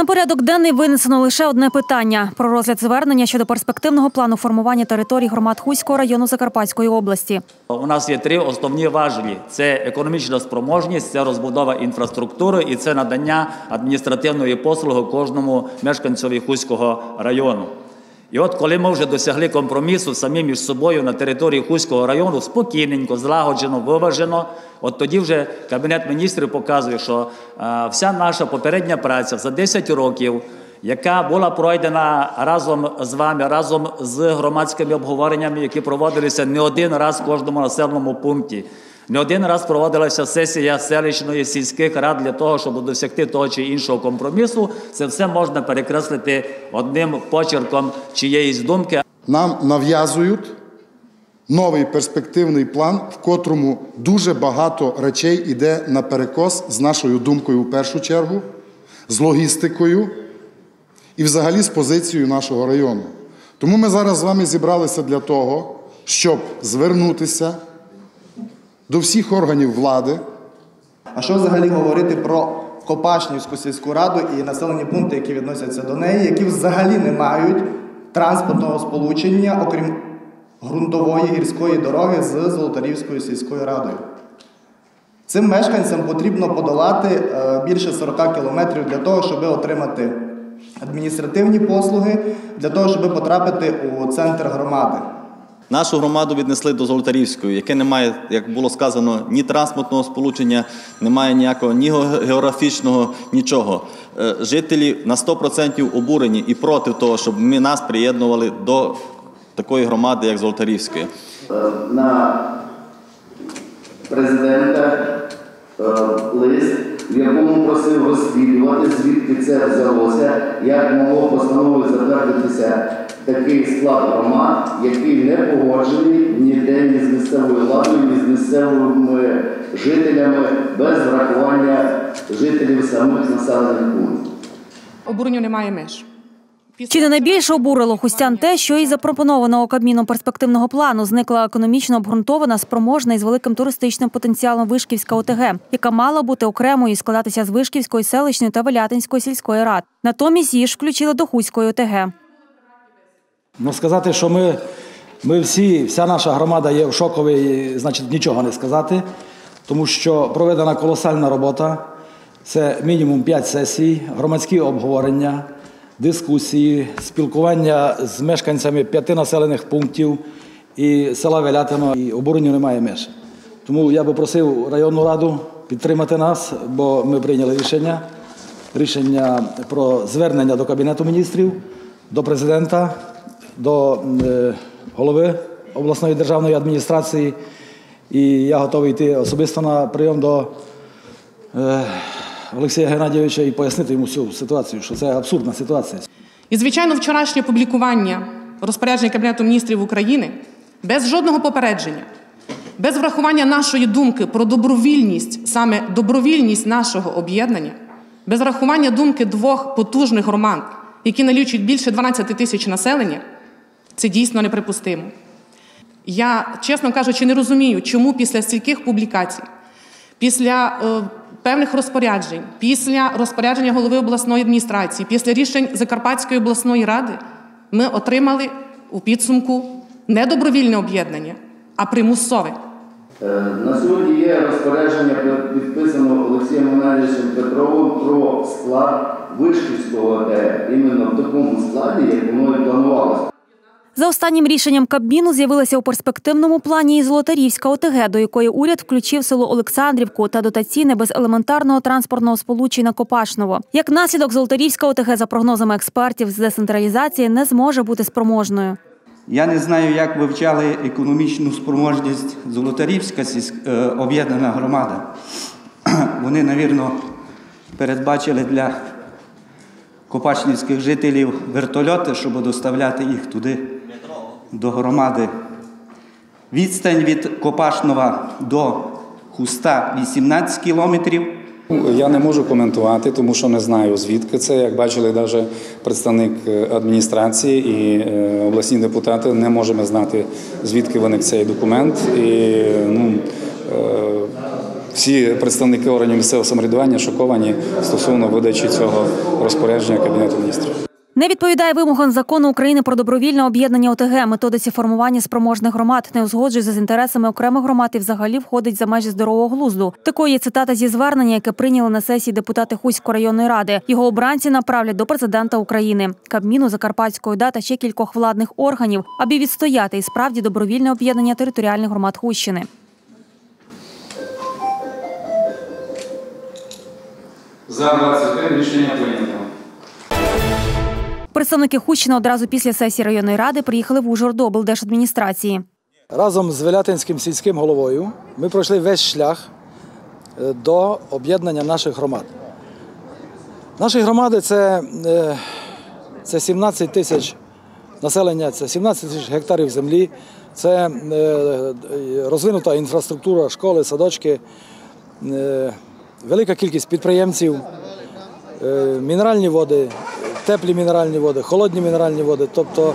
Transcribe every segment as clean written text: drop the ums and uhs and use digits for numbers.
На порядок денний винесено лише одне питання – про розгляд звернення щодо перспективного плану формування територій громад Хуського району Закарпатської області. У нас є три основні важелі – це економічна спроможність, це розбудова інфраструктури і це надання адміністративної послуги кожному мешканцеві Хуського району. І от коли ми вже досягли компромісу самі між собою на території Хуського району, спокійненько, злагоджено, виважено, от тоді вже Кабінет міністрів показує, що вся наша попередня праця за 10 років, яка була пройдена разом з вами, разом з громадськими обговореннями, які проводилися не один раз в кожному населеному пункті, не один раз проводилася сесія селищної, сільських рад для того, щоб досягти того чи іншого компромісу. Це все можна перекреслити одним почерком чиєїсь думки. Нам нав'язують новий перспективний план, в котрому дуже багато речей йде наперекос з нашою думкою в першу чергу, з логістикою і взагалі з позицією нашого району. Тому ми зараз з вами зібралися для того, щоб звернутися до всіх органів влади. А що взагалі говорити про Копашнівську сільську раду і населені пункти, які відносяться до неї, які взагалі не мають транспортного сполучення, окрім ґрунтової гірської дороги з Золотарівською сільською радою. Цим мешканцям потрібно подолати більше 40 кілометрів для того, щоб отримати адміністративні послуги, для того, щоб потрапити у центр громади. Нашу громаду віднесли до Золотарівської, яке не має, як було сказано, ні транспортного сполучення, немає ніякого ні географічного, нічого. Жителі на 100% обурені і проти того, щоб нас приєднували до такої громади, як Золотарівської. На президента лист, в якому просив розслідувати, звідки це взялося, як могло постановою затвердитися такий склад громад, який не погоджений ніде ні з місцевою владою, ні з місцевими жителями, без врахування жителів самих населених пунктів. Обуренню немає меж. Чи не найбільше обурило хустян те, що із запропонованого Кабміном перспективного плану зникла економічно обґрунтована, спроможна і з великим туристичним потенціалом Вишківська ОТГ, яка мала бути окремою і складатися з Вишківської, селищної та Велятинської сільської рад. Натомість її ж включили до Хуської ОТГ. Сказати, що вся наша громада є в шоковій, значить нічого не сказати, тому що проведена колосальна робота, це мінімум 5 сесій, громадські обговорення, дискусії, спілкування з мешканцями 5 населених пунктів і села Велятино, і обуренню немає меж. Тому я би просив районну раду підтримати нас, бо ми прийняли рішення про звернення до Кабінету міністрів, до президента, до голови обласної державної адміністрації, і я готовий йти особисто на прийом до Олексія Геннадійовича і пояснити йому всю ситуацію, що це абсурдна ситуація. І, звичайно, вчорашнє публікування розпорядження Кабінету міністрів України без жодного попередження, без врахування нашої думки про добровільність, саме добровільність нашого об'єднання, без врахування думки 2 потужних громад, які налічують більше 12 тисяч населення, це дійсно неприпустимо. Я, чесно кажучи, не розумію, чому після стільких публікацій, після певних розпоряджень, після розпорядження голови обласної адміністрації, після рішень Закарпатської обласної ради ми отримали у підсумку не добровільне об'єднання, а примусове. На сьогодні є розпорядження, підписано Олексієм Геннадійовичем Петровим про склад Вишківського ОТГ, іменно в такому складі, як воно і планувалося. За останнім рішенням Кабміну з'явилася у перспективному плані і Золотарівська ОТГ, до якої уряд включив село Олександрівку та дотаційне без елементарного транспортного сполучення Копашново. Як наслідок, Золотарівська ОТГ, за прогнозами експертів з децентралізації, не зможе бути спроможною. Я не знаю, як вивчали економічну спроможність Золотарівська об'єднана громада. Вони, мабуть, передбачили для копашнівських жителів вертольоти, щоб доставляти їх туди, до громади. Відстань від Копашнова до Хуста 18 кілометрів. Я не можу коментувати, тому що не знаю, звідки це. Як бачили, навіть представник адміністрації і обласні депутати не можемо знати, звідки виник цей документ. І, всі представники органів місцевого самоврядування шоковані стосовно видачі цього розпорядження Кабінету міністрів. Не відповідає вимогам Закону України про добровільне об'єднання ОТГ, методиці формування спроможних громад, не узгоджується з інтересами окремих громад і взагалі входить за межі здорового глузду. Такою є цитата зі звернення, яке прийняли на сесії депутати Хуської районної ради. Його обранці направлять до президента України, Кабміну, Закарпатської ОДА та ще кількох владних органів, аби відстояти і справді добровільне об'єднання територіальних громад Хустщини. За 21 рішення прийнято. Представники Хустщини одразу після сесії районної ради приїхали в Ужгород до облдержадміністрації. Разом з Велятинським сільським головою ми пройшли весь шлях до об'єднання наших громад. Наші громади – це 17 тисяч населення, це 17 тисяч гектарів землі, це розвинута інфраструктура, школи, садочки, велика кількість підприємців, мінеральні води, теплі мінеральні води, холодні мінеральні води, тобто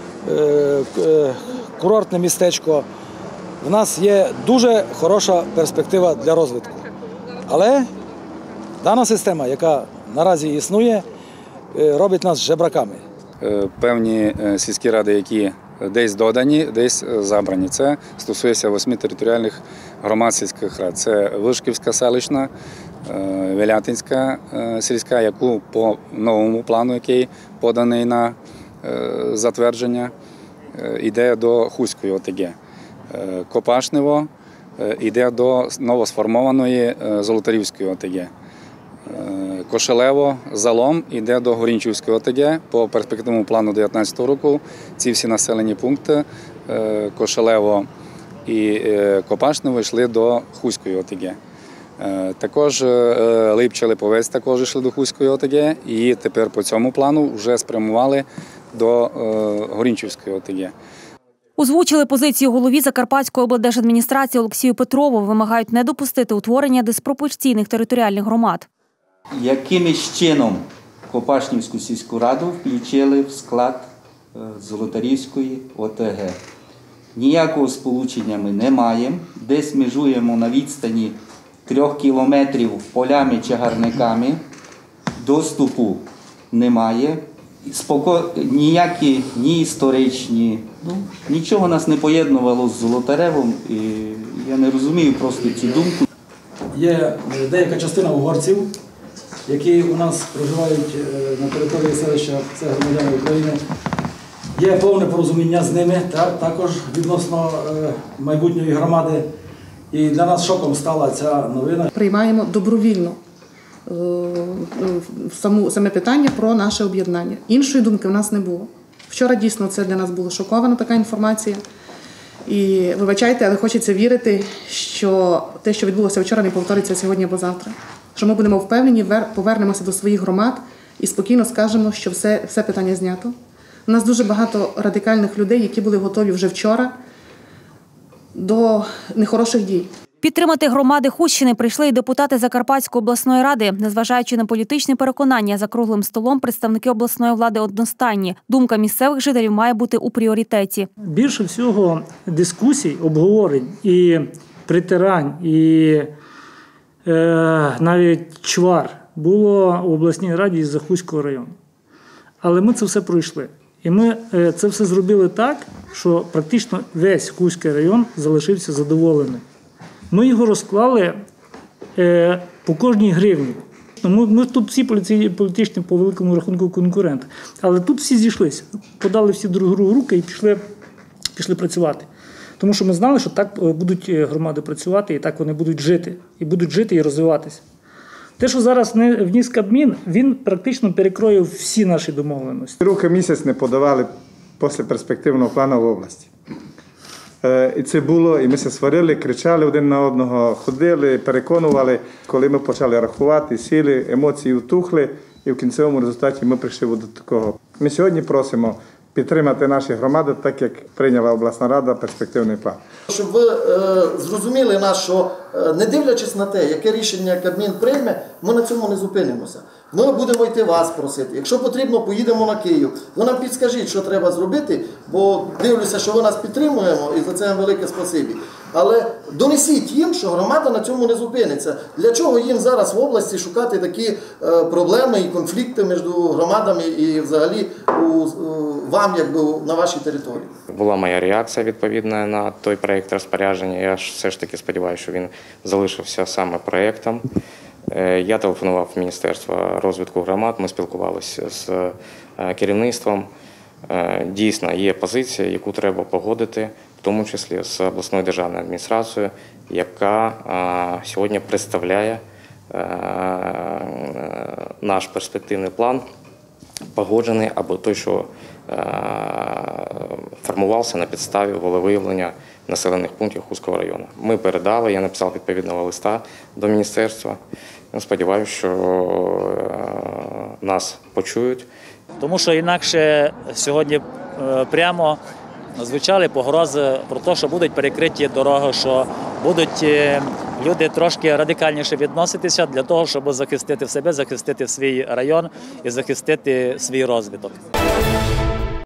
курортне містечко. В нас є дуже хороша перспектива для розвитку. Але дана система, яка наразі існує, робить нас жебраками. Певні сільські ради, які десь додані, десь забрані. Це стосується 8 територіальних громад сільських рад. Це Вишківська селищна, Велятинська сільська, яку по новому плану, який поданий на затвердження, йде до Хуської ОТГ. Копашнево йде до новосформованої Золотарівської ОТГ. Кошелево, Залом йде до Горінчівської ОТГ. По перспективному плану 2019 року ці всі населені пункти Кошелево і Копашнево йшли до Хуської ОТГ. Також Липча, Липовець також йшли до Хуської ОТГ і тепер по цьому плану вже спрямували до Горінчівської ОТГ. Озвучили позицію голові Закарпатської облдержадміністрації Олексію Петрову. Вимагають не допустити утворення диспропорційних територіальних громад. Якимось чином Копашнівську сільську раду включили в склад Золотарівської ОТГ. Ніякого сполучення ми не маємо. Десь межуємо на відстані 3 кілометрів полями-чагарниками. Доступу немає. Ніякі, ні історичні, нічого нас не поєднувало з Золотаревом. І я не розумію просто цю думку. Є деяка частина угорців, які у нас проживають на території селища, це громадяни України. Є повне порозуміння з ними, також відносно майбутньої громади. І для нас шоком стала ця новина. Приймаємо добровільно саме питання про наше об'єднання. Іншої думки в нас не було. Вчора дійсно це для нас було шокована така інформація. І вибачайте, але хочеться вірити, що те, що відбулося вчора, не повториться сьогодні або завтра. Що ми будемо впевнені, повернемося до своїх громад і спокійно скажемо, що все питання знято. У нас дуже багато радикальних людей, які були готові вже вчора до нехороших дій. Підтримати громади Хустщини прийшли і депутати Закарпатської обласної ради. Незважаючи на політичні переконання, за круглим столом представники обласної влади одностайні. Думка місцевих жителів має бути у пріоритеті. Більше всього дискусій, обговорень і притирань, і навіть чвар було у обласній раді із Хуського району. Але ми це все пройшли. І ми це все зробили так, що практично весь Хуський район залишився задоволений. Ми його розклали по кожній гривні. Ми тут всі політичні по великому рахунку конкуренти. Але тут всі зійшлися, подали всі друг другу руки і пішли працювати. Тому що ми знали, що так будуть громади працювати, і так вони будуть жити. І будуть жити і розвиватися. Те, що зараз вніс Кабмін, він практично перекроїв всі наші домовленості. Руки місяць не подавали після перспективного плану в області. І це було, і ми се сварили, кричали один на одного, ходили, переконували. Коли ми почали рахувати, сіли, емоції втухли, і в кінцевому результаті ми прийшли до такого. Ми сьогодні просимо підтримати наші громади, так як прийняла обласна рада перспективний план. Щоб ви зрозуміли нас, що не дивлячись на те, яке рішення Кабмін прийме, ми на цьому не зупинимося. Ми будемо йти вас просити. Якщо потрібно, поїдемо на Київ. Ви нам підскажіть, що треба зробити, бо дивлюся, що ви нас підтримуємо, і за це вам велике спасибі. Але донесіть їм, що громада на цьому не зупиниться. Для чого їм зараз в області шукати такі проблеми і конфлікти між громадами і взагалі вам, якби, на вашій території? Була моя реакція відповідна на той проєкт розпорядження. Я все ж таки сподіваюся, що він залишився саме проєктом. Я телефонував в Міністерство розвитку громад, ми спілкувалися з керівництвом. Дійсно, є позиція, яку треба погодити, в тому числі з обласною державною адміністрацією, яка сьогодні представляє наш перспективний план, погоджений або той, що формувався на підставі волевиявлення населених пунктів Хуського району. Ми передали, я написав відповідного листа до міністерства. Сподіваюся, що нас почують. Тому що інакше сьогодні прямо звучали погрози про те, що будуть перекриті дороги, що будуть люди трошки радикальніше відноситися для того, щоб захистити себе, захистити свій район і захистити свій розвиток.